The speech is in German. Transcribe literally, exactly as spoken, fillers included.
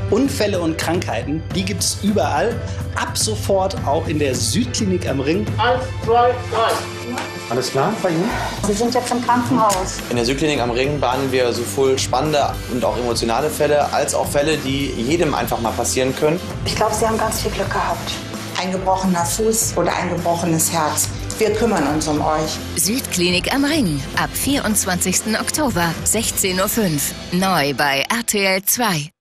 Unfälle und Krankheiten, die gibt es überall. Ab sofort auch in der Südklinik am Ring. Eins, zwei, drei. Alles klar bei Ihnen? Sie sind jetzt im Krankenhaus. In der Südklinik am Ring behandeln wir sowohl spannende und auch emotionale Fälle, als auch Fälle, die jedem einfach mal passieren können. Ich glaube, Sie haben ganz viel Glück gehabt. Ein gebrochener Fuß oder ein gebrochenes Herz. Wir kümmern uns um euch. Südklinik am Ring. Ab vierundzwanzigsten Oktober, sechzehn Uhr fünf. Neu bei R T L zwei.